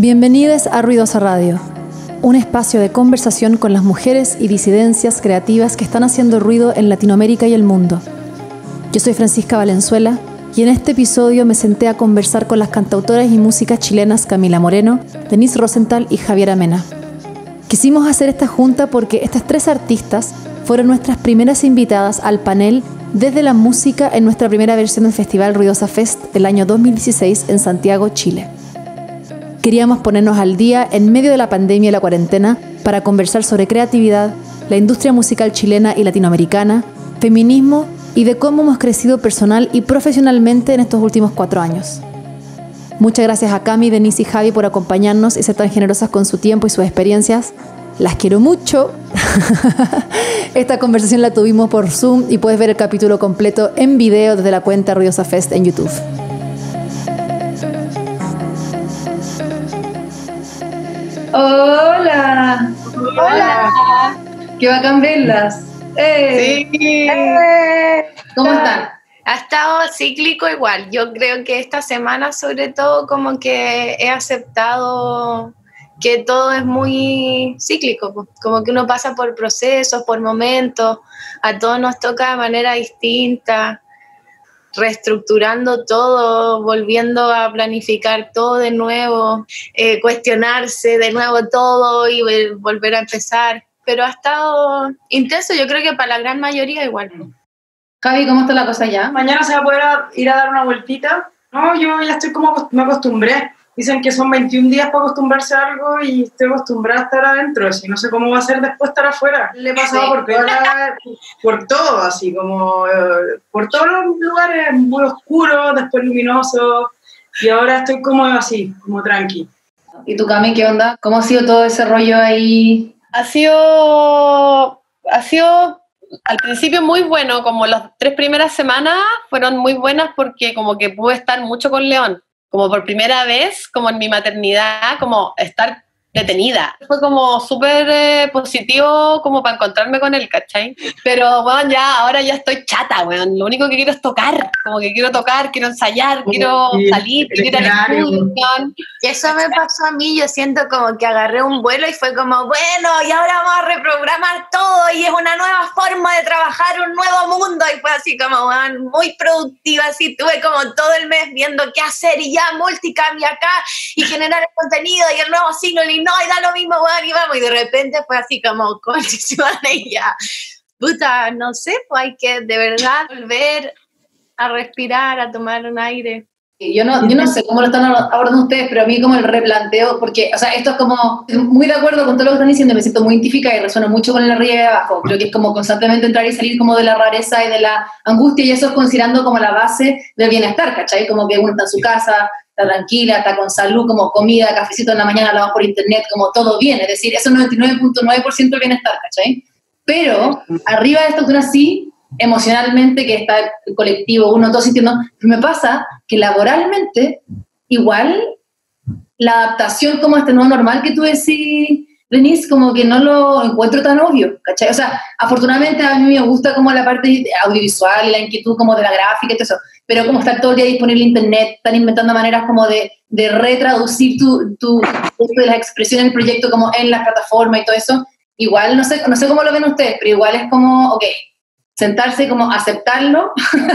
Bienvenidos a Ruidosa Radio, un espacio de conversación con las mujeres y disidencias creativas que están haciendo ruido en Latinoamérica y el mundo. Yo soy Francisca Valenzuela y en este episodio me senté a conversar con las cantautoras y músicas chilenas Camila Moreno, Denise Rosenthal y Javiera Mena. Quisimos hacer esta junta porque estas tres artistas fueron nuestras primeras invitadas al panel desde la música en nuestra primera versión del Festival Ruidosa Fest del año 2016 en Santiago, Chile. Queríamos ponernos al día en medio de la pandemia y la cuarentena para conversar sobre creatividad, la industria musical chilena y latinoamericana, feminismo y de cómo hemos crecido personal y profesionalmente en estos últimos 4 años. Muchas gracias a Cami, Denise y Javi por acompañarnos y ser tan generosas con su tiempo y sus experiencias. Las quiero mucho. Esta conversación la tuvimos por Zoom y puedes ver el capítulo completo en video desde la cuenta Ruidosa Fest en YouTube. Hola. Hola. Qué bacán verlas. Sí. ¿Cómo están? Ha estado cíclico igual. Yo creo que esta semana sobre todo como que he aceptado que todo es muy cíclico, como que uno pasa por procesos, por momentos, a todos nos toca de manera distinta, reestructurando todo, volviendo a planificar todo de nuevo, cuestionarse de nuevo todo y volver a empezar. Pero ha estado intenso, yo creo que para la gran mayoría igual. Javi, ¿cómo está la cosa ya? Mañana se va a poder ir a dar una vueltita. No, yo ya estoy como, me acostumbré. Dicen que son 21 días para acostumbrarse a algo y estoy acostumbrada a estar adentro. Así, no sé cómo va a ser después estar afuera. Le he pasado por todo, así como por todos los lugares, muy oscuros, después luminosos. Y ahora estoy como así, como tranqui. ¿Y tú, Cami, qué onda? ¿Cómo ha sido todo ese rollo ahí? Ha sido al principio muy bueno, como las 3 primeras semanas fueron muy buenas porque como que pude estar mucho con León, como por primera vez, como en mi maternidad, como estar detenida. Fue como súper positivo como para encontrarme con él, ¿cachai? Pero bueno, ahora ya estoy chata, weón. Lo único que quiero es tocar, como que quiero tocar, quiero ensayar, quiero salir, quiero ir al estudio. Eso me pasó a mí, yo siento como que agarré un vuelo y fue como, bueno, y ahora vamos a reprogramar todo y es una nueva forma de trabajar, un nuevo mundo. Y fue así como, man, muy productiva, así tuve como todo el mes viendo qué hacer y ya multicam y acá y generar el contenido y el nuevo single y no, y da lo mismo, weón, y vamos, y de repente fue así como, concha, y ya, puta, no sé, pues hay que de verdad volver a respirar, a tomar un aire. Yo no sé cómo lo están abordando ustedes, pero a mí como el replanteo, porque, o sea, esto es como, muy de acuerdo con todo lo que están diciendo, me siento muy identificada y resueno mucho con el arriba y abajo. Creo que es como constantemente entrar y salir como de la rareza y de la angustia, y eso es considerando como la base del bienestar, ¿cachai? Como que uno está en su casa, está tranquila, está con salud, como comida, cafecito en la mañana, hablamos por internet, como todo bien, es decir, eso es 99.9% del bienestar, ¿cachai? Pero arriba de esto que uno así, emocionalmente, que está el colectivo, uno todo sintiendo, pero me pasa que laboralmente, igual, la adaptación como a este nuevo normal que tú decís, Denise, como que no lo encuentro tan obvio, ¿cachai? O sea, afortunadamente a mí me gusta como la parte audiovisual, la inquietud como de la gráfica y todo eso, pero como estar todo el día disponible en internet, están inventando maneras como de retraducir tu de las expresiones del proyecto como en la plataforma y todo eso, igual, no sé cómo lo ven ustedes, pero igual es como, ok, sentarse como aceptarlo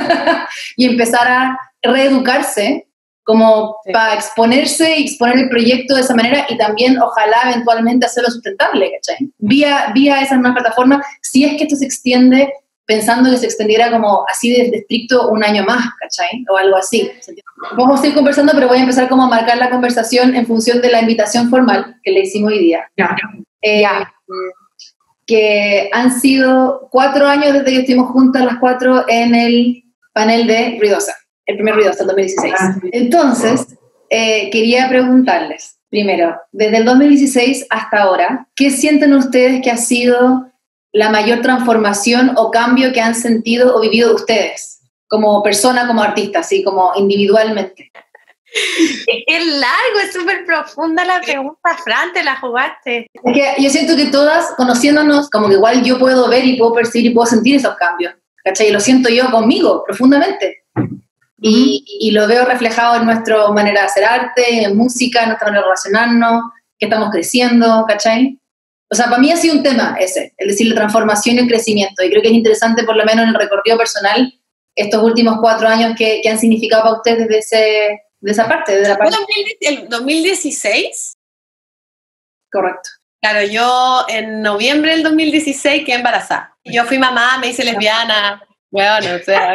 y empezar a reeducarse como para exponerse y exponer el proyecto de esa manera y también ojalá eventualmente hacerlo sustentable, ¿cachai? Vía esas nuevas plataformas, si es que esto se extiende, pensando que se extendiera como así de estricto un año más, ¿cachai? O algo así. Vamos a ir conversando, pero voy a empezar como a marcar la conversación en función de la invitación formal que le hicimos hoy día. Que han sido 4 años desde que estuvimos juntas las 4 en el panel de Ruidosa, el primer Ruidosa, el 2016. Entonces, quería preguntarles, primero, desde el 2016 hasta ahora, ¿qué sienten ustedes que ha sido la mayor transformación o cambio que han sentido o vivido ustedes, como persona, como artista, así como individualmente? Es largo, es súper profunda la pregunta, Fran, te la jugaste. Es que yo siento que todas, conociéndonos, como que igual yo puedo ver y puedo percibir y puedo sentir esos cambios, ¿cachai? Y lo siento yo conmigo, profundamente. y lo veo reflejado en nuestra manera de hacer arte, en música, en nuestra manera de relacionarnos, que estamos creciendo, ¿cachai? O sea, para mí ha sido un tema ese, es decir, la transformación y el crecimiento, y creo que es interesante, por lo menos en el recorrido personal, estos últimos 4 años que han significado para ustedes desde esa parte, desde la parte... ¿El 2016? Correcto. Claro, yo en noviembre del 2016 quedé embarazada. Yo fui mamá, me hice lesbiana. Bueno, o sea...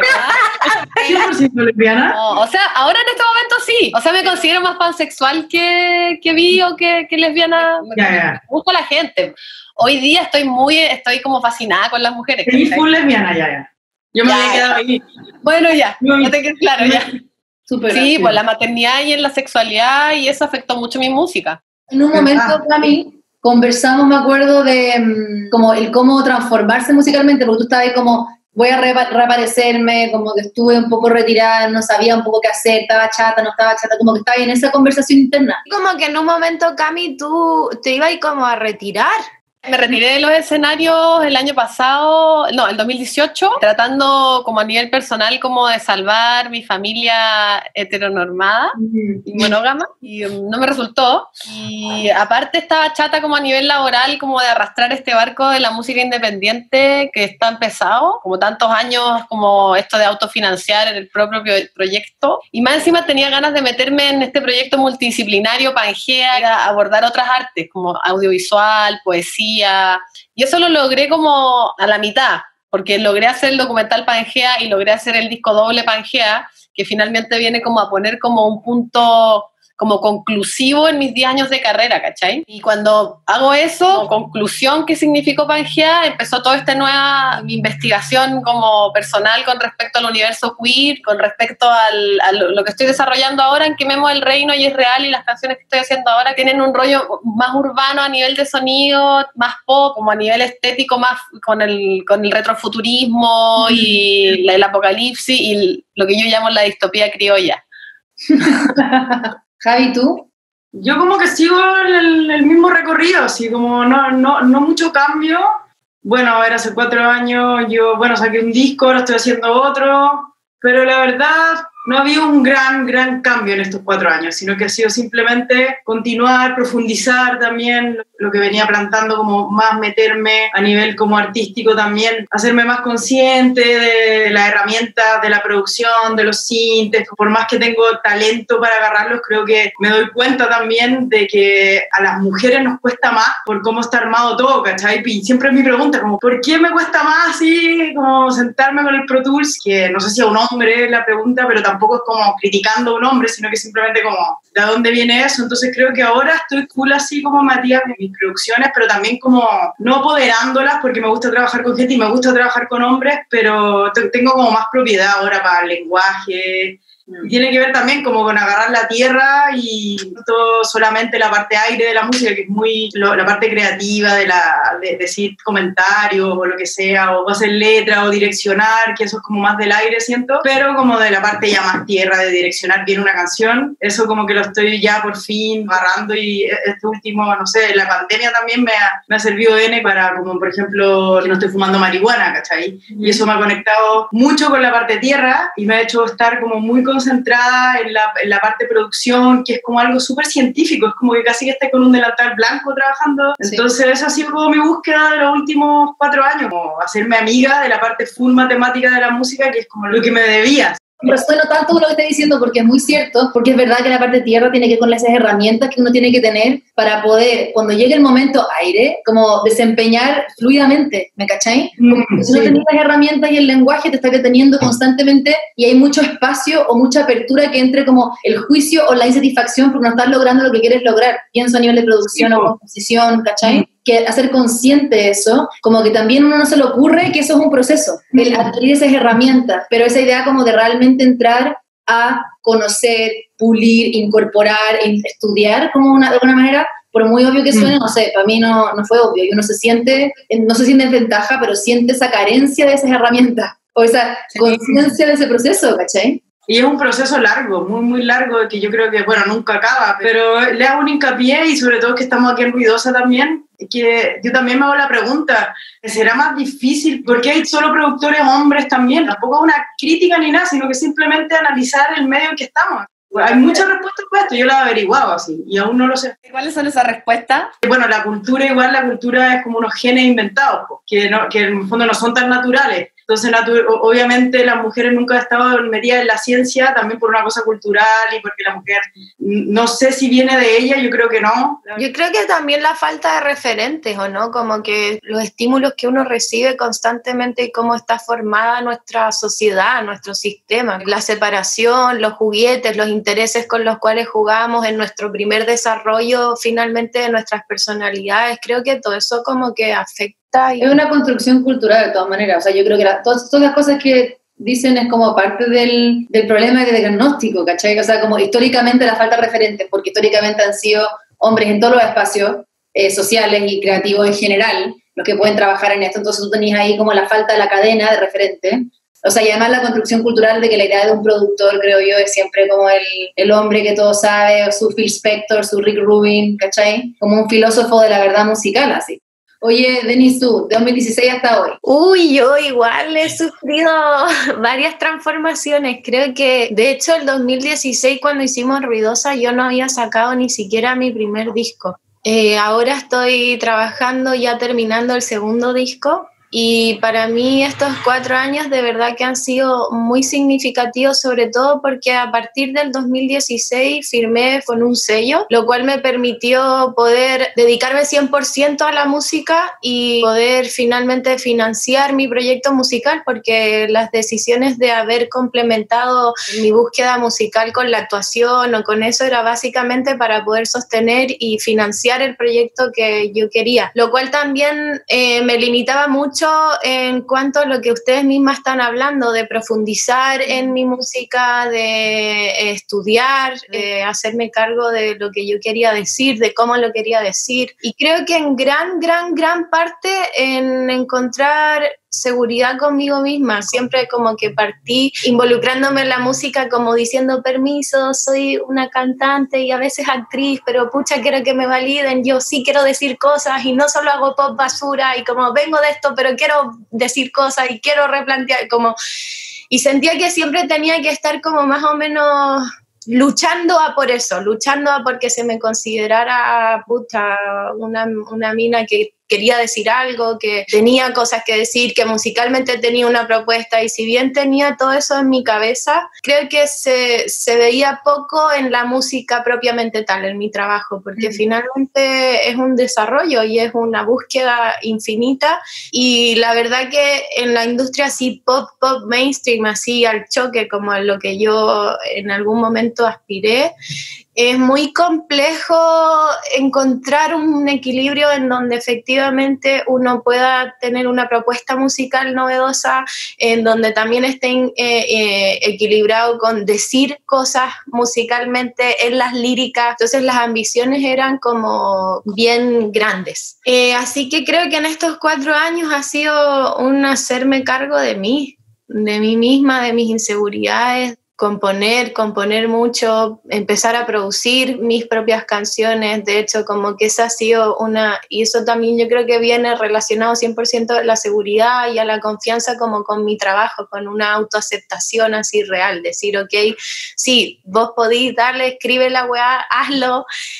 ¿100% lesbiana? No, o sea, ahora en este momento sí. O sea, me considero más pansexual que bi o que lesbiana. Me gusta la gente. Hoy día estoy como fascinada con las mujeres. Y full lesbiana, ya. Yo me había quedado ahí. Bueno, ya te quedé claro, ya. Súper sí, gracias. pues la maternidad y en la sexualidad, y eso afectó mucho mi música. En un momento, Cami, conversamos, me acuerdo, de como el cómo transformarse musicalmente, porque tú estabas ahí como, voy a reaparecerme, como que estuve un poco retirada, no sabía un poco qué hacer, estaba chata, no estaba chata, como que estaba en esa conversación interna. Como que en un momento, Cami, tú te ibas como a retirar. Me retiré de los escenarios el año pasado, no, el 2018, tratando como a nivel personal como de salvar mi familia heteronormada y monógama, y no me resultó. Y aparte estaba chata como a nivel laboral, como de arrastrar este barco de la música independiente que está empezado, como tantos años como esto de autofinanciar el propio proyecto. Y más encima tenía ganas de meterme en este proyecto multidisciplinario Pangea, era abordar otras artes como audiovisual, poesía. Y eso lo logré como a la mitad, porque logré hacer el documental Pangea y logré hacer el disco doble Pangea, que finalmente viene como a poner como un punto como conclusivo en mis 10 años de carrera, ¿cachai? Y cuando hago eso, conclusión que significó Pangea, empezó toda esta nueva investigación como personal con respecto al universo queer, con respecto a lo que estoy desarrollando ahora en Quememos el Reino y Es Real, y las canciones que estoy haciendo ahora tienen un rollo más urbano a nivel de sonido, más pop, como a nivel estético, más con el retrofuturismo y el apocalipsis y lo que yo llamo la distopía criolla. Javi, ¿tú? Yo como que sigo el mismo recorrido, así como no mucho cambio. Bueno, a ver, hace 4 años yo, saqué un disco, ahora estoy haciendo otro, pero la verdad no ha habido un gran cambio en estos 4 años, sino que ha sido simplemente continuar, profundizar también lo que venía plantando, como más meterme a nivel como artístico también, hacerme más consciente de las herramientas de la producción, de los sintes. Por más que tengo talento para agarrarlos, creo que me doy cuenta también de que a las mujeres nos cuesta más por cómo está armado todo, ¿cachai? Y siempre es mi pregunta, como, ¿por qué me cuesta más así como sentarme con el Pro Tools? Que no sé si a un hombre es la pregunta, pero tampoco es como criticando a un hombre, sino que simplemente como, ¿de dónde viene eso? Entonces creo que ahora estoy cool así como Matías en mis producciones, pero también como no apoderándolas, porque me gusta trabajar con gente y me gusta trabajar con hombres, pero tengo como más propiedad ahora para el lenguaje. Y tiene que ver también como con agarrar la tierra y no solamente la parte aire de la música, que es muy la parte creativa de decir comentarios o lo que sea, o hacer letra o direccionar, que eso es como más del aire, siento, pero como de la parte ya más tierra, de direccionar bien una canción, eso como que lo estoy ya por fin agarrando. Y este último, no sé, la pandemia también me ha servido N para, como por ejemplo, que no estoy fumando marihuana, ¿cachai? Y eso me ha conectado mucho con la parte tierra y me ha hecho estar como muy concentrada en la parte de producción, que es como algo súper científico, es como que casi que esté con un delantal blanco trabajando. Entonces eso ha sido como mi búsqueda de los últimos 4 años, como hacerme amiga de la parte full matemática de la música, que es como lo que me debía. Resueno tanto con lo que estás diciendo, porque es muy cierto, porque es verdad que la parte tierra tiene que ver con esas herramientas que uno tiene que tener para poder, cuando llegue el momento aire, como desempeñar fluidamente, ¿me cachai? Porque si no tenés las herramientas y el lenguaje te está deteniendo constantemente y hay mucho espacio o mucha apertura que entre como el juicio o la insatisfacción porque no estás logrando lo que quieres lograr, pienso a nivel de producción o composición, ¿cachai? Que hacer consciente de eso, como que también a uno no se le ocurre que eso es un proceso, el adquirir esas herramientas, pero esa idea como de realmente entrar a conocer, pulir, incorporar, estudiar como de alguna manera, por muy obvio que suene, no sé, para mí no fue obvio, y uno no se siente en desventaja, pero siente esa carencia de esas herramientas, o esa conciencia de ese proceso, ¿cachai? Y es un proceso largo, muy, muy largo, que yo creo que, bueno, nunca acaba, pero le hago un hincapié y sobre todo que estamos aquí en Ruidosa también, que yo también me hago la pregunta, ¿será más difícil? Porque hay solo productores hombres también, tampoco es una crítica ni nada, sino que simplemente analizar el medio en que estamos. Hay muchas respuestas para esto, yo las he averiguado así, y aún no lo sé. ¿Cuáles son esas respuestas? Bueno, la cultura es como unos genes inventados, que en el fondo no son tan naturales. Entonces, obviamente, las mujeres nunca han estado metidas en la ciencia, también por una cosa cultural y porque la mujer, no sé si viene de ella, yo creo que no. Yo creo que también la falta de referentes, ¿o no? Como que los estímulos que uno recibe constantemente y cómo está formada nuestra sociedad, nuestro sistema. La separación, los juguetes, los intereses con los cuales jugamos en nuestro primer desarrollo, finalmente, de nuestras personalidades. Creo que todo eso como que afecta. Es una construcción cultural de todas maneras, o sea, yo creo que todas las cosas que dicen es como parte del problema de diagnóstico, ¿cachai? O sea, como históricamente la falta de referentes, porque históricamente han sido hombres en todos los espacios sociales y creativos en general los que pueden trabajar en esto, entonces tú tenías ahí como la falta de la cadena de referentes. O sea, y además la construcción cultural de que la idea de un productor, creo yo, es siempre como el hombre que todo sabe, su Phil Spector, su Rick Rubin, ¿cachai? Como un filósofo de la verdad musical, así. Oye, Denise, tú, de 2016 hasta hoy. Uy, yo igual he sufrido varias transformaciones. Creo que, de hecho, el 2016, cuando hicimos Ruidosa, yo no había sacado ni siquiera mi primer disco. Ahora estoy trabajando, ya terminando el segundo disco. Y para mí estos 4 años de verdad que han sido muy significativos, sobre todo porque a partir del 2016 firmé con un sello, lo cual me permitió poder dedicarme 100% a la música y poder finalmente financiar mi proyecto musical, porque las decisiones de haber complementado mi búsqueda musical con la actuación o con eso era básicamente para poder sostener y financiar el proyecto que yo quería, lo cual también me limitaba mucho en cuanto a lo que ustedes mismas están hablando, de profundizar en mi música, de estudiar, de hacerme cargo de lo que yo quería decir, de cómo lo quería decir. Y creo que en gran parte en encontrar seguridad conmigo misma. Siempre como que partí involucrándome en la música como diciendo permiso, soy una cantante y a veces actriz, pero pucha, quiero que me validen, yo sí quiero decir cosas y no solo hago pop basura y como vengo de esto, pero quiero decir cosas y quiero replantear como... Y sentía que siempre tenía que estar como más o menos luchando a por eso, luchando a porque se me considerara puta, una mina que quería decir algo, que tenía cosas que decir, que musicalmente tenía una propuesta, y si bien tenía todo eso en mi cabeza, creo que se veía poco en la música propiamente tal, en mi trabajo, porque finalmente es un desarrollo y es una búsqueda infinita, y la verdad que en la industria así pop mainstream, así al choque como a lo que yo en algún momento aspiré, es muy complejo encontrar un equilibrio en donde efectivamente uno pueda tener una propuesta musical novedosa, en donde también esté equilibrado con decir cosas musicalmente en las líricas. Entonces las ambiciones eran como bien grandes. Así que creo que en estos 4 años ha sido un hacerme cargo de mí misma, de mis inseguridades, componer mucho, empezar a producir mis propias canciones. De hecho, como que esa ha sido y eso también yo creo que viene relacionado 100% a la seguridad y a la confianza como con mi trabajo, con una autoaceptación así real, decir, ok, sí, vos podís darle, escribe la weá, hazlo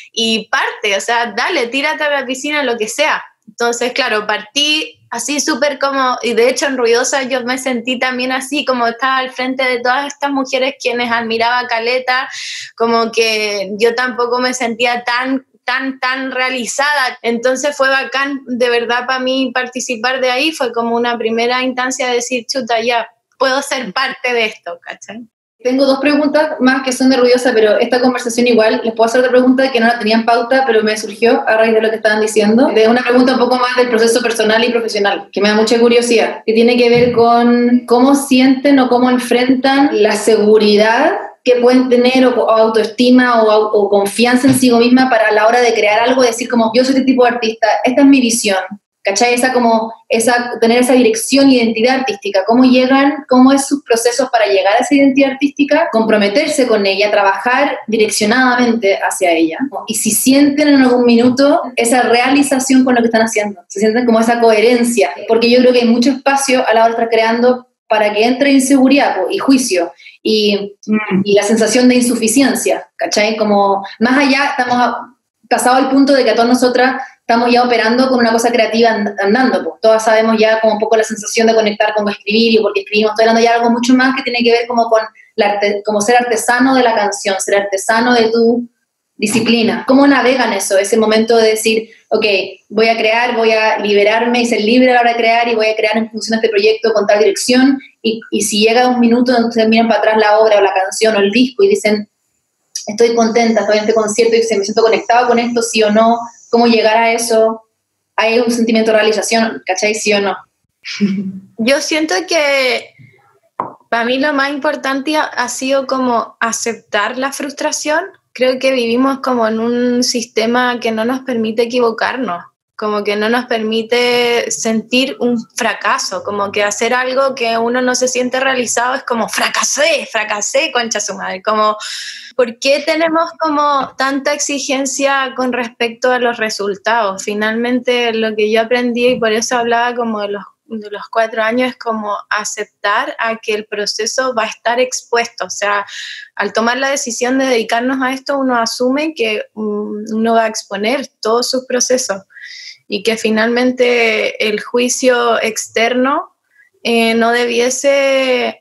y parte, o sea, dale, tírate a la piscina, lo que sea. Entonces, claro, partí así súper como, y de hecho en Ruidosa yo me sentí también así, como estaba al frente de todas estas mujeres quienes admiraba caleta, como que yo tampoco me sentía tan realizada. Entonces fue bacán, de verdad, para mí participar de ahí, fue como una primera instancia de decir, chuta, ya, puedo ser parte de esto, ¿cachai? Tengo 2 preguntas más que son de Ruidosa, pero esta conversación igual, les puedo hacer otra pregunta que no la tenía en pauta, pero me surgió a raíz de lo que estaban diciendo. Es una pregunta un poco más del proceso personal y profesional, que me da mucha curiosidad, que tiene que ver con cómo sienten o cómo enfrentan la seguridad que pueden tener o autoestima o confianza en sí misma para a la hora de crear algo, decir como yo soy este tipo de artista, esta es mi visión, ¿cachai? Tener esa dirección, identidad artística, cómo es sus procesos para llegar a esa identidad artística, comprometerse con ella, trabajar direccionadamente hacia ella, ¿no? Y si sienten en algún minuto esa realización con lo que están haciendo, se sienten como esa coherencia, porque yo creo que hay mucho espacio a la hora de estar creando para que entre inseguridad y juicio y la sensación de insuficiencia, ¿cachai? Como más allá, estamos pasado al punto de que a todas nosotras estamos ya operando con una cosa creativa andando, pues. Todas sabemos ya como un poco la sensación de conectar con escribir y porque escribimos, estoy hablando ya de algo mucho más que tiene que ver como con como ser artesano de la canción, ser artesano de tu disciplina. ¿Cómo navegan eso? Ese momento de decir, ok, voy a crear, voy a liberarme y ser libre a la hora de crear y voy a crear en función de este proyecto con tal dirección y si llega un minuto donde se miran para atrás la obra o la canción o el disco y dicen, estoy contenta, estoy en este concierto y me siento conectado con esto, sí o no, cómo llegar a eso, hay un sentimiento de realización, ¿cachai? Sí o no. Yo siento que para mí lo más importante ha sido como aceptar la frustración. Creo que vivimos como en un sistema que no nos permite equivocarnos, como que no nos permite sentir un fracaso, como que hacer algo que uno no se siente realizado es como fracasé, concha su madre, como ¿por qué tenemos como tanta exigencia con respecto a los resultados? Finalmente lo que yo aprendí, y por eso hablaba como de los 4 años, es como aceptar a que el proceso va a estar expuesto. O sea, al tomar la decisión de dedicarnos a esto, uno asume que uno va a exponer todos sus procesos y que finalmente el juicio externo no debiese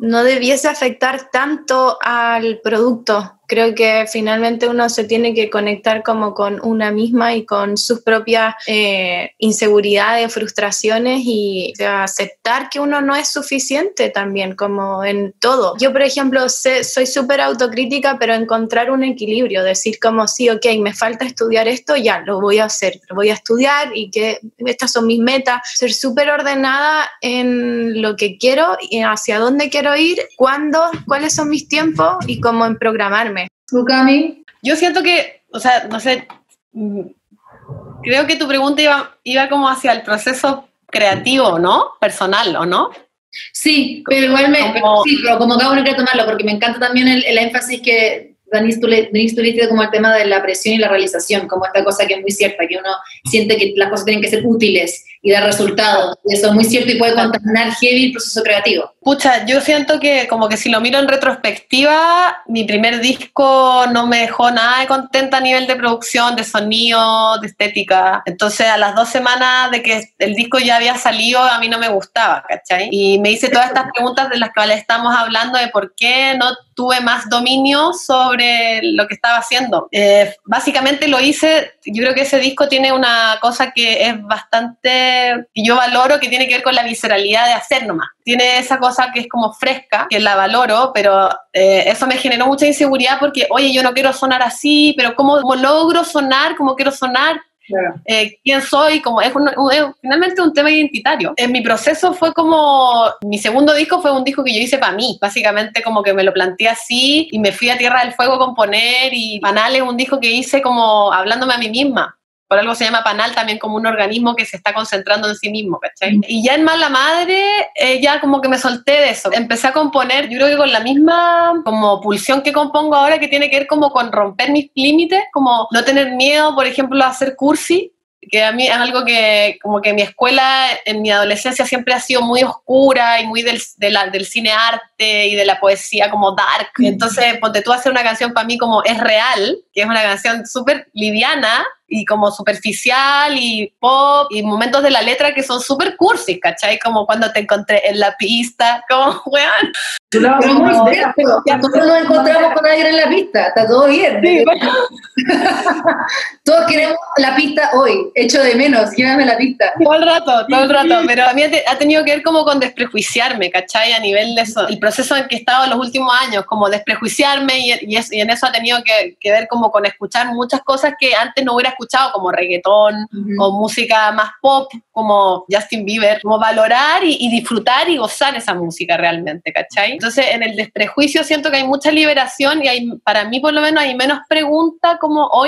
afectar tanto al producto. Creo que finalmente uno se tiene que conectar como con una misma y con sus propias inseguridades, frustraciones y aceptar que uno no es suficiente también, como en todo. Yo, por ejemplo, soy súper autocrítica, pero encontrar un equilibrio, decir como sí, ok, me falta estudiar esto, ya, lo voy a hacer, lo voy a estudiar y que estas son mis metas. Ser súper ordenada en lo que quiero y hacia dónde quiero ir, cuándo, cuáles son mis tiempos y cómo en programarme. ¿Tú, Cami? Yo siento que, o sea, no sé, creo que tu pregunta iba como hacia el proceso creativo, ¿no? Personal, ¿o no? Sí, pero igual pero como cada uno quiere tomarlo, porque me encanta también el énfasis que Denise, tú le diste como el tema de la presión y la realización, como esta cosa que es muy cierta, que uno siente que las cosas tienen que ser útiles y dar resultados, y eso es muy cierto y puede contaminar heavy el proceso creativo. Pucha, yo siento que como que si lo miro en retrospectiva, mi primer disco no me dejó nada de contenta a nivel de producción, de sonido, de estética. Entonces a las 2 semanas de que el disco ya había salido, a mí no me gustaba, ¿cachai? Y me hice todas estas preguntas de las que estamos hablando, de por qué no tuve más dominio sobre lo que estaba haciendo. Básicamente lo hice, yo creo que ese disco tiene una cosa que es bastante, que yo valoro, que tiene que ver con la visceralidad de hacer nomás. Tiene esa cosa que es como fresca, que la valoro, pero eso me generó mucha inseguridad porque, oye, yo no quiero sonar así, pero ¿cómo logro sonar? ¿Cómo quiero sonar? Claro. ¿Quién soy? Como es finalmente un tema identitario. En mi proceso fue como, mi segundo disco fue un disco que yo hice para mí, básicamente como que me lo planteé así y me fui a Tierra del Fuego a componer, y Panal es un disco que hice como hablándome a mí misma. Por algo se llama Panal, también como un organismo que se está concentrando en sí mismo, ¿cachai? Y ya en Mala Madre, ya como que me solté de eso. Empecé a componer, yo creo que con la misma como pulsión que compongo ahora, que tiene que ver como con romper mis límites, como no tener miedo, por ejemplo, a hacer cursi, que a mí es algo que como que mi escuela en mi adolescencia siempre ha sido muy oscura y muy del cine arte y de la poesía como dark. Entonces, ponte tú a hacer una canción para mí como Es Real, que es una canción súper liviana y como superficial y pop, y momentos de la letra que son súper cursis, ¿cachai? Como cuando te encontré en la pista, como, weón. Pero muy cierto, todos nos encontramos con alguien en la pista, está todo bien. Sí, bueno. Todos queremos la pista hoy, echo de menos, llévame la pista. Todo el rato, pero a mí ha tenido que ver como con desprejuiciarme, ¿cachai? A nivel de eso, el proceso en que he estado en los últimos años, como desprejuiciarme, y en eso ha tenido que ver como con escuchar muchas cosas que antes no hubiera escuchado, como reggaetón o música más pop, como Justin Bieber, como valorar y disfrutar y gozar esa música realmente, ¿cachai? Entonces en el desprejuicio siento que hay mucha liberación y para mí por lo menos hay menos pregunta como hoy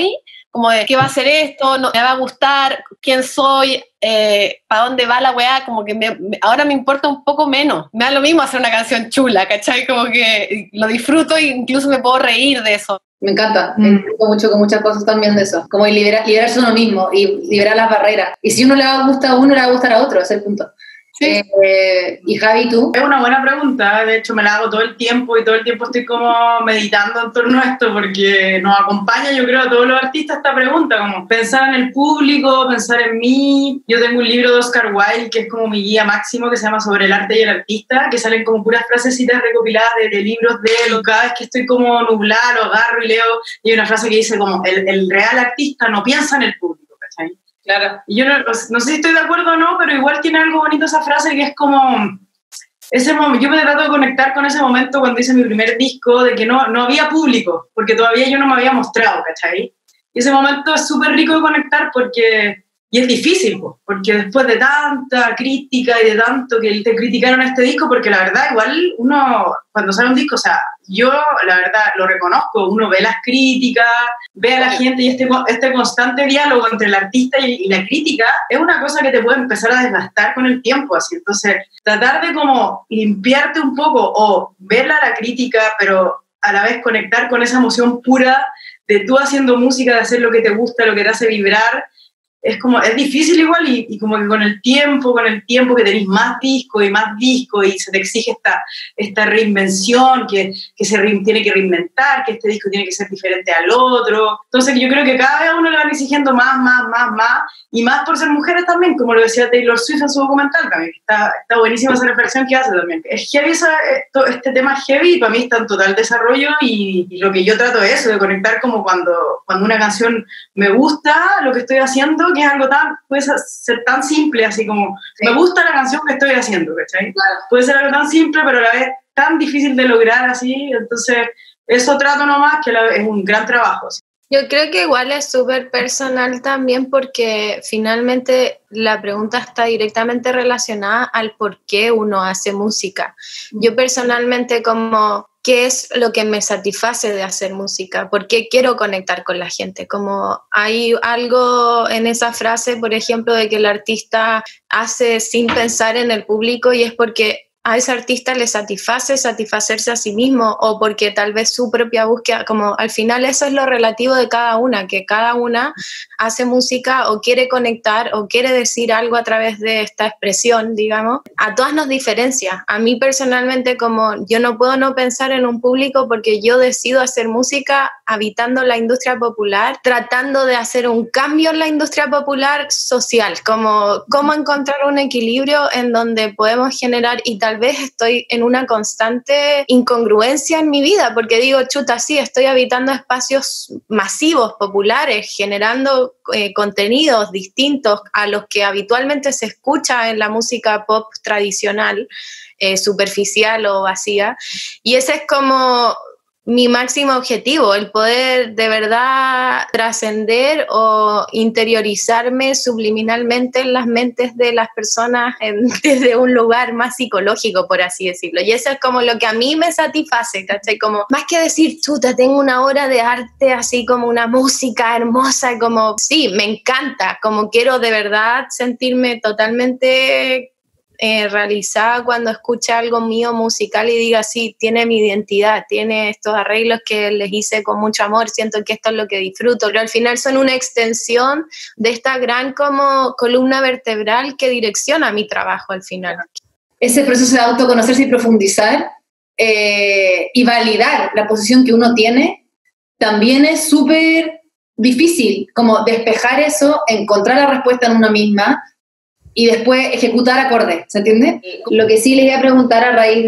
como de qué va a ser esto, no, me va a gustar, quién soy, para dónde va la weá, como que ahora me importa un poco menos. Me da lo mismo hacer una canción chula, ¿cachai? Como que lo disfruto e incluso me puedo reír de eso. Me encanta, me gusta mucho con muchas cosas también de eso, como liberarse uno mismo y liberar las barreras. Y si uno le gusta a uno, le va a gustar a otro, ese es el punto. Sí. Y Javi, ¿tú? Es una buena pregunta, de hecho me la hago todo el tiempo y todo el tiempo estoy como meditando en torno a esto porque nos acompaña, yo creo, a todos los artistas esta pregunta, como pensar en el público, pensar en mí. Yo tengo un libro de Oscar Wilde que es como mi guía máximo, que se llama Sobre el arte y el artista, que salen como puras frasecitas recopiladas de libros de él. Cada vez que estoy como nublada, lo agarro y leo, y hay una frase que dice como el real artista no piensa en el público, ¿cachai? Claro. Y yo no sé si estoy de acuerdo o no, pero igual tiene algo bonito esa frase que es como ese momento. Yo me trato de conectar con ese momento cuando hice mi primer disco, de que no había público, porque todavía yo no me había mostrado, ¿cachai? Y ese momento es súper rico de conectar y es difícil, porque después de tanta crítica y de tanto que te criticaron este disco, porque la verdad igual uno cuando sale un disco, o sea, yo la verdad lo reconozco, uno ve las críticas, ve a la gente y este constante diálogo entre el artista y la crítica es una cosa que te puede empezar a desgastar con el tiempo, así. Entonces, tratar de como limpiarte un poco o verla la crítica, pero a la vez conectar con esa emoción pura de tú haciendo música, de hacer lo que te gusta, lo que te hace vibrar, es difícil igual y como que con el tiempo que tenés más disco y se te exige esta reinvención que tiene que reinventar, que este disco tiene que ser diferente al otro. Entonces yo creo que cada vez a uno le van exigiendo más y más por ser mujeres también, como lo decía Taylor Swift en su documental también, que está buenísima esa reflexión que hace también. Es heavy este tema es heavy y para mí está en total desarrollo y lo que yo trato es eso, de conectar como cuando una canción me gusta lo que estoy haciendo, que es algo puede ser tan simple, así como, sí, me gusta la canción que estoy haciendo, ¿cachai? Claro. Puede ser algo tan simple, pero a la vez tan difícil de lograr, así, entonces, eso trato nomás, que es un gran trabajo, ¿sí? Yo creo que igual es súper personal también porque finalmente la pregunta está directamente relacionada al por qué uno hace música. Yo personalmente como, ¿qué es lo que me satisface de hacer música? ¿Por qué quiero conectar con la gente? Como hay algo en esa frase, por ejemplo, de que el artista hace sin pensar en el público y es porque a ese artista le satisfacerse a sí mismo o porque tal vez su propia búsqueda, como al final eso es lo relativo de cada una, que cada una hace música o quiere conectar o quiere decir algo a través de esta expresión, digamos. A todas nos diferencia. A mí personalmente como yo no puedo no pensar en un público porque yo decido hacer música habitando la industria popular, tratando de hacer un cambio en la industria popular social, como cómo encontrar un equilibrio en donde podemos generar y tal vez estoy en una constante incongruencia en mi vida, porque digo, chuta, sí, estoy habitando espacios masivos, populares, generando contenidos distintos a los que habitualmente se escucha en la música pop tradicional, superficial o vacía, y ese es como mi máximo objetivo, el poder de verdad trascender o interiorizarme subliminalmente en las mentes de las personas desde un lugar más psicológico, por así decirlo. Y eso es como lo que a mí me satisface, ¿cachai? Como, más que decir, chuta, tengo una obra de arte, así como una música hermosa, como, sí, me encanta, como quiero de verdad sentirme totalmente realizada cuando escucha algo mío musical y diga, sí, tiene mi identidad, tiene estos arreglos que les hice con mucho amor, siento que esto es lo que disfruto, pero al final son una extensión de esta gran como columna vertebral que direcciona mi trabajo al final. Ese proceso de autoconocerse y profundizar y validar la posición que uno tiene también es súper difícil, como despejar eso, encontrar la respuesta en uno misma y después ejecutar acordes, ¿se entiende? Lo que sí les iba a preguntar a raíz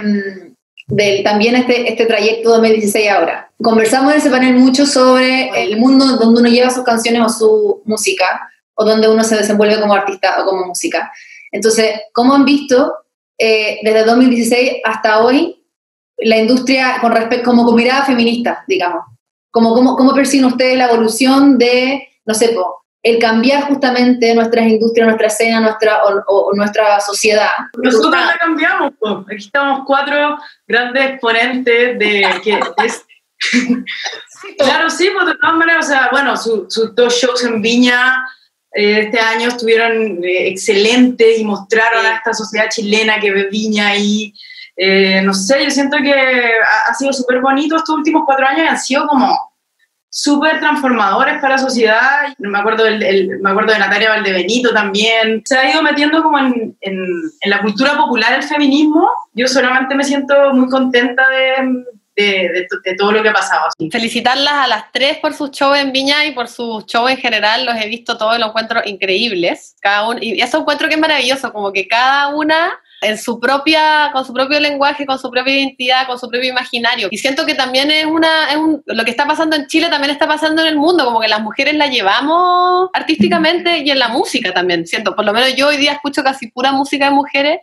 de también este trayecto 2016 ahora. Conversamos en ese panel mucho sobre el mundo donde uno lleva sus canciones o su música, o donde uno se desenvuelve como artista o como música. Entonces, ¿cómo han visto desde 2016 hasta hoy la industria con respecto, como con mirada feminista, digamos? ¿Cómo perciben ustedes la evolución de, no sé, el cambiar justamente nuestras industrias, nuestra escena, nuestra sociedad? Nosotros la cambiamos, pues. Aquí estamos 4 grandes exponentes de que es Claro, sí, pues de todas maneras, o sea, bueno, sus 2 shows en Viña este año estuvieron excelentes y mostraron a esta sociedad chilena que ve Viña y no sé, yo siento que ha sido súper bonito estos últimos 4 años y han sido como súper transformadores para la sociedad. Me acuerdo de Natalia Valdebenito también. Se ha ido metiendo como en la cultura popular el feminismo. Yo solamente me siento muy contenta de todo lo que ha pasado. Así. Felicitarlas a las 3 por sus shows en Viña y por sus shows en general. Los he visto todos, los encuentro increíbles. Cada uno, y eso encuentro que es maravilloso, como que cada una con su propio lenguaje, con su propia identidad, con su propio imaginario. Y siento que también lo que está pasando en Chile también está pasando en el mundo, como que las mujeres la llevamos artísticamente y en la música también, siento. Por lo menos yo hoy día escucho casi pura música de mujeres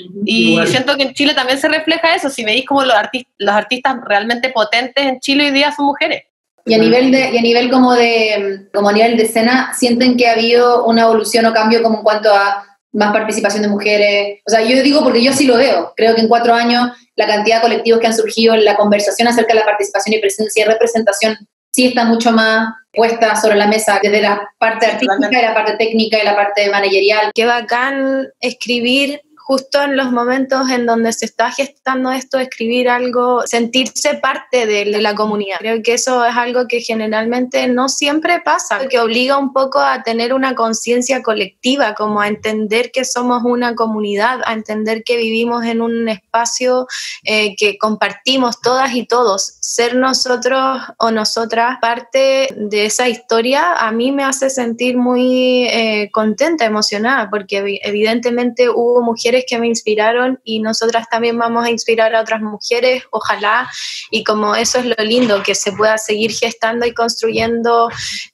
y igual. Siento que en Chile también se refleja eso. Si veis como los artistas realmente potentes en Chile hoy día son mujeres. Y a nivel como a nivel de escena, ¿sienten que ha habido una evolución o cambio como en cuanto a más participación de mujeres? O sea, yo digo porque yo sí lo veo. Creo que en 4 años la cantidad de colectivos que han surgido, la conversación acerca de la participación y presencia y representación sí está mucho más puesta sobre la mesa, desde la parte artística y la parte técnica y la parte managerial. Qué bacán escribir justo en los momentos en donde se está gestando esto, escribir algo, sentirse parte de la comunidad. Creo que eso es algo que generalmente no siempre pasa, que obliga un poco a tener una conciencia colectiva, como a entender que somos una comunidad, a entender que vivimos en un espacio que compartimos todas y todos. Ser nosotros o nosotras parte de esa historia a mí me hace sentir muy contenta, emocionada, porque evidentemente hubo mujeres que me inspiraron y nosotras también vamos a inspirar a otras mujeres, ojalá, y como eso es lo lindo, que se pueda seguir gestando y construyendo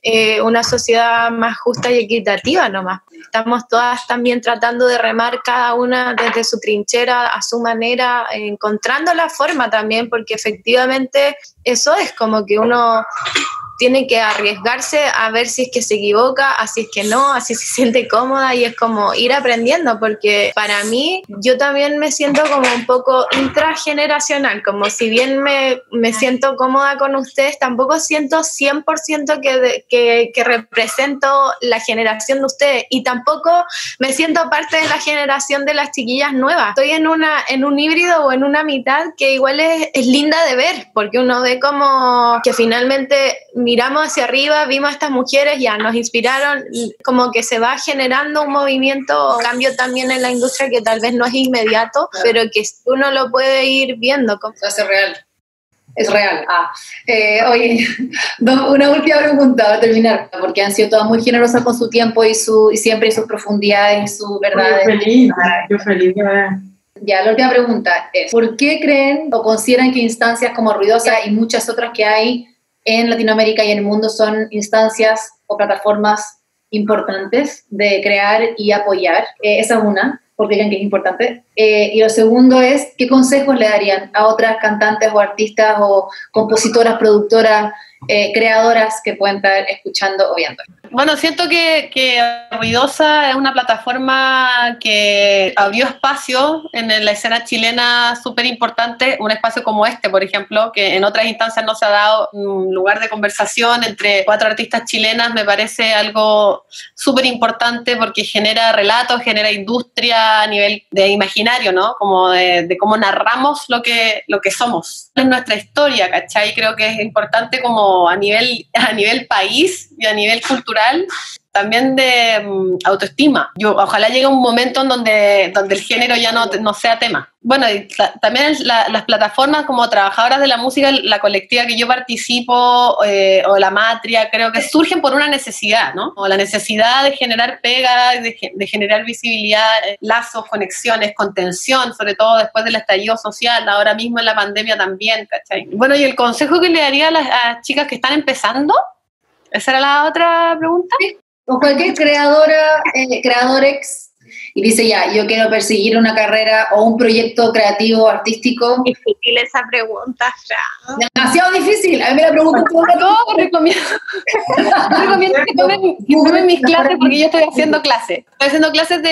una sociedad más justa y equitativa nomás. Estamos todas también tratando de remar cada una desde su trinchera, a su manera, encontrando la forma también, porque efectivamente eso es como que uno tiene que arriesgarse a ver si es que se equivoca, así es que no, así se siente cómoda y es como ir aprendiendo, porque para mí yo también me siento como un poco intrageneracional, como si bien me siento cómoda con ustedes, tampoco siento 100% que represento la generación de ustedes y tampoco me siento parte de la generación de las chiquillas nuevas. Estoy en un híbrido o en una mitad que igual es linda de ver, porque uno ve como que finalmente miramos hacia arriba, vimos a estas mujeres, ya nos inspiraron, como que se va generando un movimiento, cambio también en la industria que tal vez no es inmediato, pero que uno lo puede ir viendo. Se hace real. Es real. Oye, una última pregunta para terminar, porque han sido todas muy generosas con su tiempo y siempre sus profundidades y sus verdades. Yo feliz. Ya, la última pregunta es, ¿por qué creen o consideran que instancias como Ruidosa y muchas otras que hay en Latinoamérica y en el mundo son instancias o plataformas importantes de crear y apoyar? Esa es una, porque creen que es importante. Y lo segundo es, ¿qué consejos le darían a otras cantantes o artistas o compositoras, productoras, creadoras que pueden estar escuchando o viendo? Bueno, siento que Ruidosa es una plataforma que abrió espacio en la escena chilena súper importante, un espacio como este, por ejemplo, que en otras instancias no se ha dado un lugar de conversación entre 4 artistas chilenas. Me parece algo súper importante porque genera relatos, genera industria a nivel de imaginario, ¿no? Como de cómo narramos lo que somos. Es nuestra historia, ¿cachai? Creo que es importante como a nivel país y a nivel cultural, también de autoestima. Ojalá llegue un momento en donde el género ya no sea tema. Bueno, y también las plataformas como Trabajadoras de la Música, la colectiva que yo participo, o la Matria, creo que surgen por una necesidad, ¿no? O la necesidad de generar pega, de generar visibilidad, lazos, conexiones, contención, sobre todo después del estallido social, ahora mismo en la pandemia también, ¿cachai? Bueno, y el consejo que le daría a las chicas que están empezando, ¿esa era la otra pregunta? Sí. O cualquier creadora, creadorex y dice, ya, yo quiero perseguir una carrera o un proyecto creativo, artístico? Difícil esa pregunta, Fran. Demasiado difícil. A mí me la preguntan todo el rato. No, recomiendo que tomen mis clases porque yo estoy haciendo clases. Estoy haciendo clases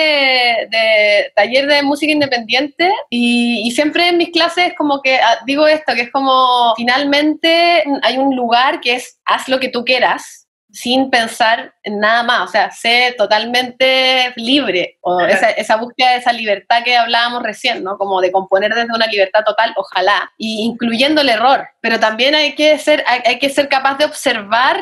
de taller de música independiente y siempre en mis clases como que digo esto, que es como finalmente hay un lugar que es haz lo que tú quieras sin pensar en nada más, o sea, sé totalmente libre, o esa búsqueda de esa libertad que hablábamos recién, ¿no? Como de componer desde una libertad total, ojalá, y incluyendo el error, pero también hay que ser capaz de observar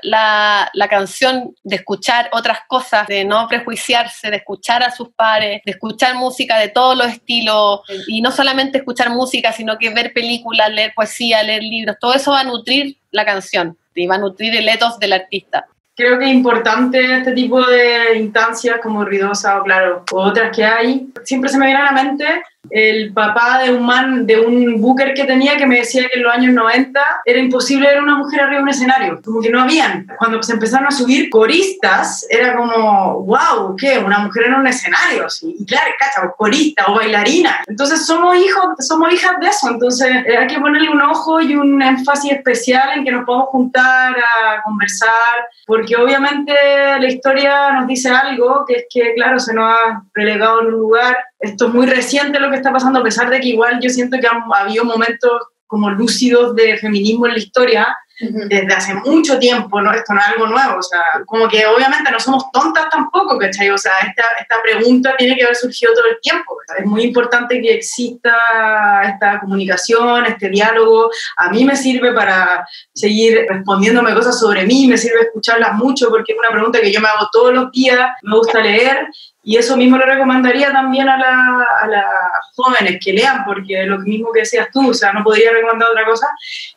la canción, de escuchar otras cosas, de no prejuiciarse, de escuchar a sus pares, de escuchar música de todos los estilos, y no solamente escuchar música, sino que ver películas, leer poesía, leer libros, todo eso va a nutrir la canción y va a nutrir el ethos del artista. Creo que es importante este tipo de instancias como Ruidosa o claro, o otras que hay. Siempre se me viene a la mente el papá de un booker que tenía que me decía que en los años 90 era imposible ver una mujer arriba de un escenario, como que no habían. Cuando se empezaron a subir coristas, era como, wow, ¿qué? Una mujer en un escenario, sí. Y claro, cacha, corista o bailarina. Entonces somos hijas de eso, entonces hay que ponerle un ojo y un énfasis especial en que nos podamos juntar a conversar, porque obviamente la historia nos dice algo, que es que, claro, se nos ha relegado en un lugar. Esto es muy reciente lo que está pasando, a pesar de que igual yo siento que ha habido momentos como lúcidos de feminismo en la historia, desde hace mucho tiempo, ¿no? Esto no es algo nuevo, o sea, como que obviamente no somos tontas tampoco, ¿cachai? O sea, esta pregunta tiene que haber surgido todo el tiempo, ¿cachai? Es muy importante que exista esta comunicación, este diálogo. A mí me sirve para seguir respondiéndome cosas sobre mí, me sirve escucharlas mucho porque es una pregunta que yo me hago todos los días, me gusta leer. Y eso mismo le recomendaría también a las jóvenes que lean, porque lo mismo que decías tú, o sea, no podría recomendar otra cosa,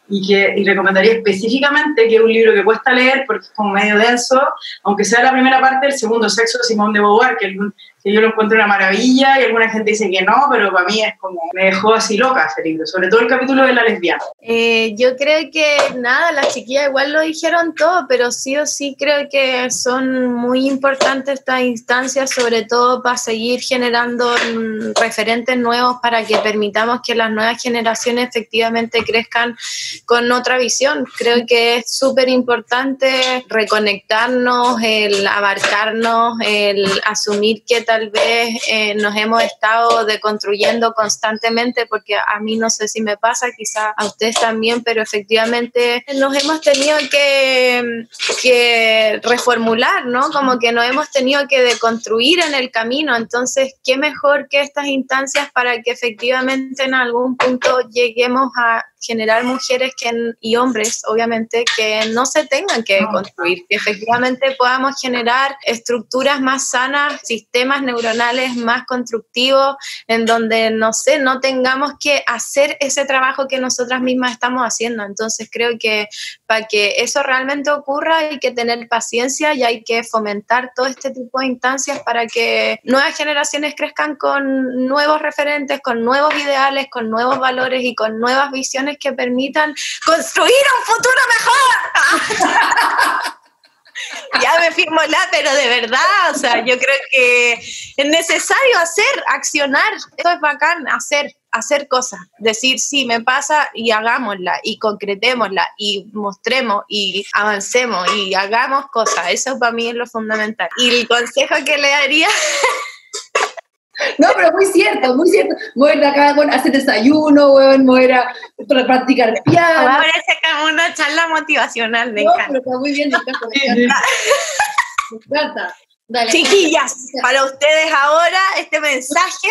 y recomendaría específicamente que es un libro que cuesta leer porque es como medio denso, aunque sea la primera parte del Segundo Sexo de Simone de Beauvoir, que yo lo encuentro una maravilla y alguna gente dice que no, pero para mí es como, me dejó así loca ese libro, sobre todo el capítulo de la lesbiana. Yo creo que nada, las chiquillas igual lo dijeron todo, pero sí o sí creo que son muy importantes estas instancias, sobre todo para seguir generando referentes nuevos para que permitamos que las nuevas generaciones efectivamente crezcan con otra visión. Creo que es súper importante reconectarnos, el abarcarnos, el asumir que tal vez nos hemos estado deconstruyendo constantemente, porque a mí no sé si me pasa, quizá a ustedes también, pero efectivamente nos hemos tenido que reformular, ¿no? Como que nos hemos tenido que deconstruir en el camino. Entonces, ¿qué mejor que estas instancias para que efectivamente en algún punto lleguemos a generar mujeres y hombres, obviamente, que no se tengan que construir, que efectivamente podamos generar estructuras más sanas, sistemas neuronales más constructivos, en donde, no sé, no tengamos que hacer ese trabajo que nosotras mismas estamos haciendo. Entonces creo que para que eso realmente ocurra hay que tener paciencia y hay que fomentar todo este tipo de instancias para que nuevas generaciones crezcan con nuevos referentes, con nuevos ideales, con nuevos valores y con nuevas visiones que permitan construir un futuro mejor. Ya me firmo pero de verdad, o sea, yo creo que es necesario accionar, esto es bacán, hacer cosas, decir sí, me pasa y hagámosla y concretémosla y mostremos y avancemos y hagamos cosas, eso para mí es lo fundamental. Y el consejo que le daría... No, pero muy cierto, muy cierto. Mover acá, bueno, hacer desayuno, bueno, mover a practicar piano. Ahora parece como una charla motivacional, me encanta. Pero está muy bien, me encanta. Me encanta. Dale. Chiquillas, para ustedes ahora este mensaje,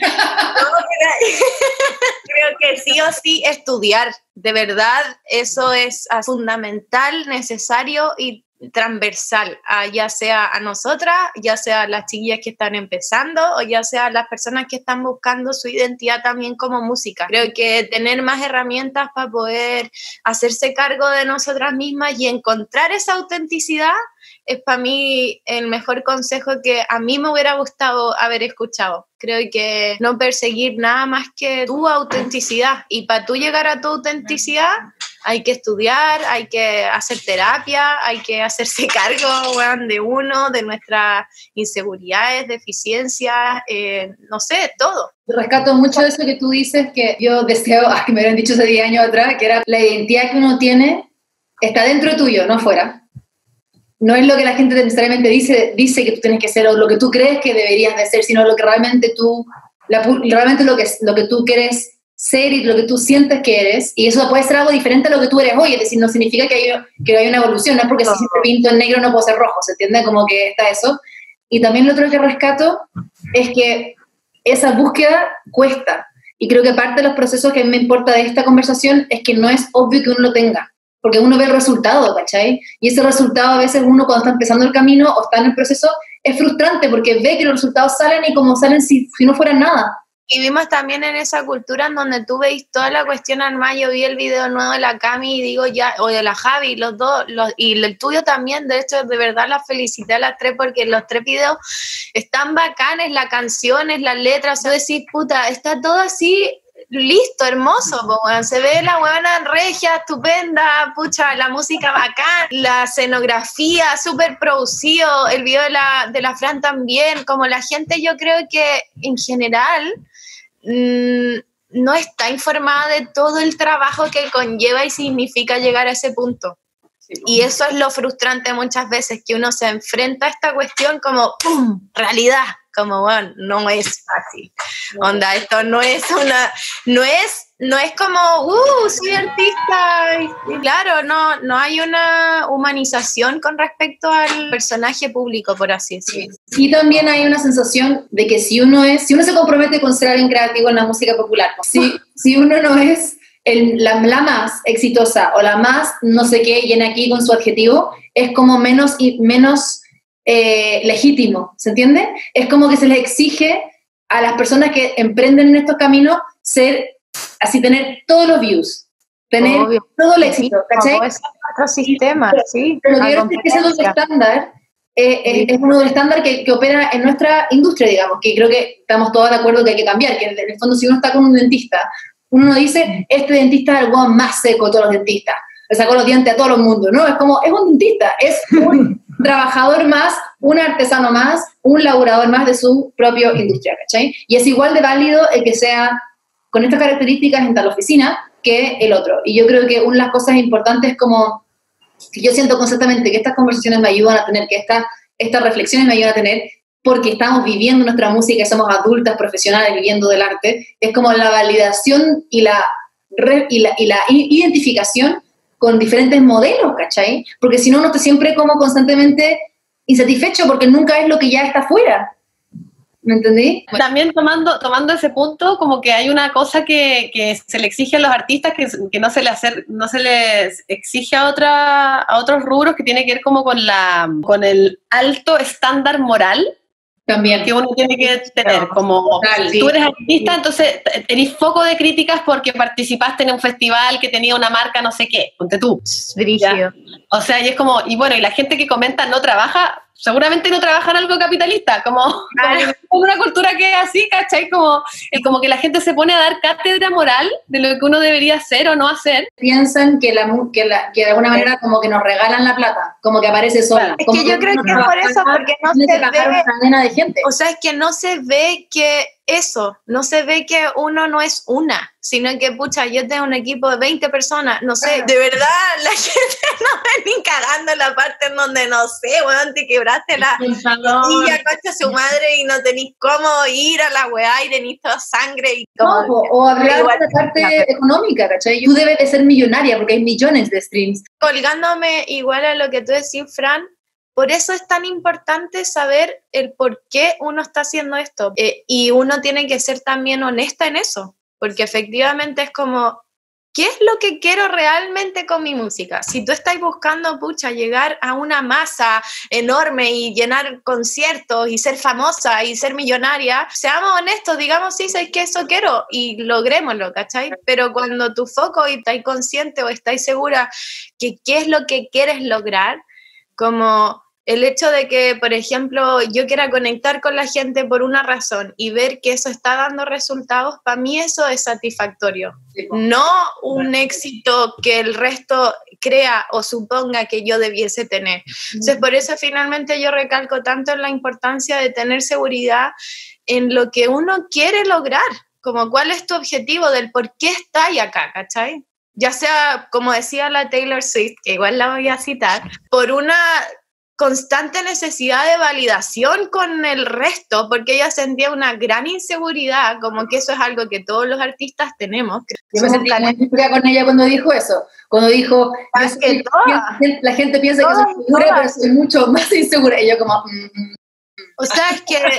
creo que sí o sí estudiar, de verdad, eso es fundamental, necesario y transversal, ya sea a nosotras, ya sea a las chiquillas que están empezando o ya sea a las personas que están buscando su identidad también como música. Creo que tener más herramientas para poder hacerse cargo de nosotras mismas y encontrar esa autenticidad es para mí el mejor consejo que a mí me hubiera gustado haber escuchado. Creo que no perseguir nada más que tu autenticidad, y para tú llegar a tu autenticidad hay que estudiar, hay que hacer terapia, hay que hacerse cargo, weón, de uno, de nuestras inseguridades, deficiencias, no sé, todo. Rescato mucho de eso que tú dices, que yo deseo, que me habían dicho hace 10 años atrás, que era la identidad que uno tiene está dentro tuyo, no afuera. No es lo que la gente necesariamente dice que tú tienes que ser o lo que tú crees que deberías de ser, sino lo que realmente realmente lo que tú quieres ser y lo que tú sientes que eres, y eso puede ser algo diferente a lo que tú eres hoy, es decir, no significa que hay una evolución, no es porque si siempre pinto en negro no puedo ser rojo, ¿se entiende? Como que está eso. Y también lo otro que rescato es que esa búsqueda cuesta, y creo que parte de los procesos que a mí me importa de esta conversación es que no es obvio que uno lo tenga, porque uno ve el resultado, ¿cachai? Y ese resultado a veces uno cuando está empezando el camino o está en el proceso es frustrante porque ve que los resultados salen y como salen si no fueran nada. Y vimos también en esa cultura en donde tú veis toda la cuestión armada. Yo vi el video nuevo de la Cami y digo ya, o de la Javi, los dos, y el tuyo también. De hecho, de verdad las felicité a las tres porque los tres videos están bacanes, las canciones, las letras. O sea, decís, puta, está todo así listo, hermoso, bueno. Se ve la buena regia, estupenda, pucha, la música bacán, la escenografía súper producido, el video de la Fran también. Como la gente, yo creo que en general no está informada de todo el trabajo que conlleva y significa llegar a ese punto. Sí. Y eso es lo frustrante muchas veces, que uno se enfrenta a esta cuestión como ¡pum! Realidad, como bueno, no es fácil. Onda, esto no es como soy artista. Y claro, no hay una humanización con respecto al personaje público, por así decirlo. Y también hay una sensación de que si uno se compromete con ser alguien creativo en la música popular, si uno no es la más exitosa o la más no sé qué, llena aquí con su adjetivo, es como menos legítimo, ¿se entiende? Es como que se les exige a las personas que emprenden en estos caminos tener todos los views, tener todo el éxito, ¿cachai? Como es otro sistema, sí. Pero lo que yo creo que ese doble estándar es un doble estándar que opera en nuestra industria, digamos, que creo que estamos todos de acuerdo que hay que cambiar, que en el fondo si uno está con un dentista, uno no dice, este dentista es el guau más seco de todos los dentistas, le sacó los dientes a todo el mundo, no, es como, es un dentista, es un trabajador más, un artesano más, un laburador más de su propia industria, ¿cachai? Y es igual de válido el que sea con estas características en tal oficina que el otro. Y yo creo que una de las cosas importantes como que yo siento constantemente que estas conversaciones me ayudan a tener, que estas reflexiones me ayudan a tener, porque estamos viviendo nuestra música y somos adultas profesionales viviendo del arte, es como la validación y la identificación con diferentes modelos, ¿cachai? Porque si no, uno está siempre como constantemente insatisfecho porque nunca es lo que ya está afuera. ¿Me entendí? También tomando ese punto, como que hay una cosa que se le exige a los artistas que no se les exige a otros rubros, que tiene que ver como con el alto estándar moral también que uno tiene que tener, como tú eres artista, entonces tenés foco de críticas porque participaste en un festival que tenía una marca no sé qué, ponte tú. Brígido. O sea, y es como, y bueno, y la gente que comenta no trabaja, seguramente no trabaja en algo capitalista, como una cultura que es así, ¿cachai? Como que la gente se pone a dar cátedra moral de lo que uno debería hacer o no hacer. Piensan que de alguna manera como que nos regalan la plata, como que aparece sola. Es que yo creo que es por eso, porque no se ve, una cadena de gente. O sea, es que no se ve que no se ve que uno no es una, sino que, pucha, yo tengo un equipo de 20 personas, no sé, de verdad, la gente no ve ni cagando la parte en donde, no sé, weón, te quebraste la rodilla, concha su madre, y no tenés cómo ir a la weá, y tenés toda sangre, y como... No, o hablar de la parte económica, ¿cachai? Tú debes de ser millonaria, porque hay millones de streams. Colgándome igual a lo que tú decís, Fran, por eso es tan importante saber el por qué uno está haciendo esto. Y uno tiene que ser también honesta en eso, porque efectivamente es como, ¿qué es lo que quiero realmente con mi música? Si tú estás buscando, pucha, llegar a una masa enorme y llenar conciertos y ser famosa y ser millonaria, seamos honestos, digamos, sí, sé que eso quiero y logrémoslo, ¿cachai? Pero cuando tu foco y estás consciente o estás segura que qué es lo que quieres lograr, como el hecho de que, por ejemplo, yo quiera conectar con la gente por una razón y ver que eso está dando resultados, para mí eso es satisfactorio. No un éxito que el resto crea o suponga que yo debiese tener. Entonces, por eso finalmente yo recalco tanto en la importancia de tener seguridad en lo que uno quiere lograr, como cuál es tu objetivo, del por qué estáis acá, ¿cachai? Ya sea, como decía la Taylor Swift, que igual la voy a citar, por una constante necesidad de validación con el resto, porque ella sentía una gran inseguridad, como que eso es algo que todos los artistas tenemos. Yo me sentí muy identificada con ella cuando dijo eso, cuando dijo, la gente piensa que soy segura, pero soy mucho más insegura, y yo como... O sea, es que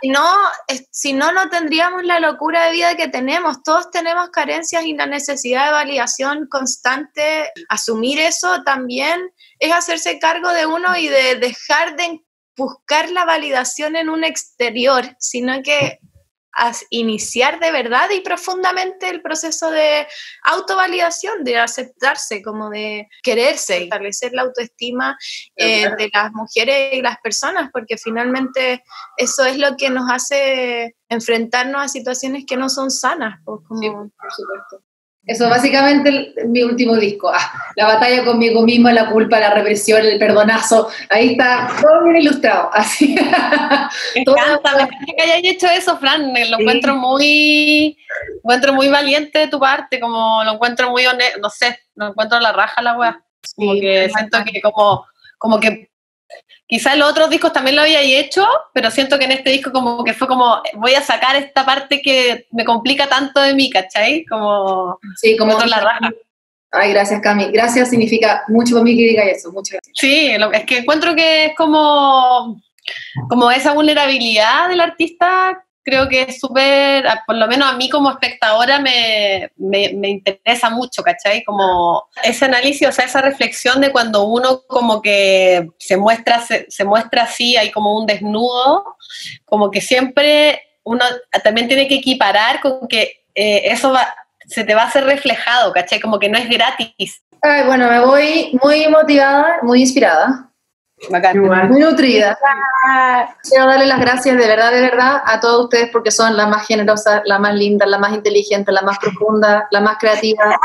si no tendríamos la locura de vida que tenemos. Todos tenemos carencias y la necesidad de validación constante. Asumir eso también es hacerse cargo de uno y de dejar de buscar la validación en un exterior, sino que iniciar de verdad y profundamente el proceso de autovalidación, de aceptarse, como de quererse y establecer la autoestima de las mujeres y las personas, porque finalmente eso es lo que nos hace enfrentarnos a situaciones que no son sanas. Pues, como... Sí, por supuesto. Eso básicamente mi último disco. La batalla conmigo misma, la culpa, la represión, el perdonazo. Ahí está todo bien ilustrado. Así. Me encanta que hayas hecho eso, Fran. Lo encuentro muy valiente de tu parte, como lo encuentro muy honesto, no sé, lo encuentro la raja la wea. Como que siento que como que quizás en los otros discos también lo había hecho, pero siento que en este disco como que fue como, voy a sacar esta parte que me complica tanto de mí, ¿cachai? Como, sí, como la raja. Ay, gracias, Cami. Gracias significa mucho para mí que diga eso. Muchas gracias. Sí, es que encuentro que es como esa vulnerabilidad del artista. Creo que es súper, por lo menos a mí como espectadora me interesa mucho, ¿cachai? Como ese análisis, o sea, esa reflexión de cuando uno como que se muestra así, hay como un desnudo, como que siempre uno también tiene que equiparar con que eso se te va a hacer reflejado, ¿cachai? Como que no es gratis. Ay, bueno, me voy muy motivada, muy inspirada. Bacán. Muy nutrida. Quiero darle las gracias de verdad a todos ustedes porque son las más generosas, las más lindas, las más inteligentes, las más profundas, las más creativas.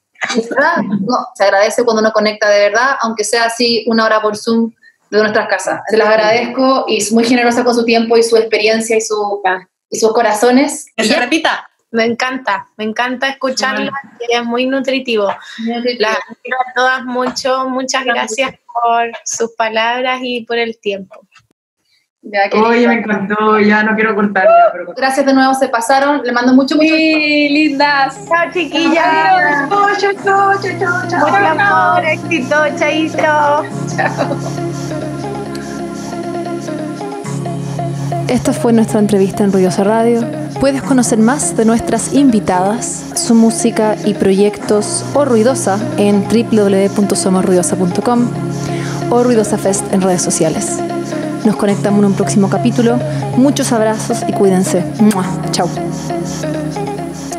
No, se agradece cuando uno conecta de verdad, aunque sea así 1 hora por Zoom de nuestras casas. Se las agradezco y es muy generosa con su tiempo y su experiencia y sus corazones. Que se repita. Me encanta escucharla, es muy nutritivo. Las quiero a todas muchas gracias por sus palabras y por el tiempo. Oye, me encantó, ya no quiero cortar ya, pero... Gracias de nuevo, se pasaron, le mando mucho lindas. Chao, chiquillas. Mucho amor, éxito, chaito. Chao. Esta fue nuestra entrevista en Ruidosa Radio. Puedes conocer más de nuestras invitadas, su música y proyectos o Ruidosa en www.somosruidosa.com o Ruidosa Fest en redes sociales. Nos conectamos en un próximo capítulo. Muchos abrazos y cuídense. ¡Mua! Chau.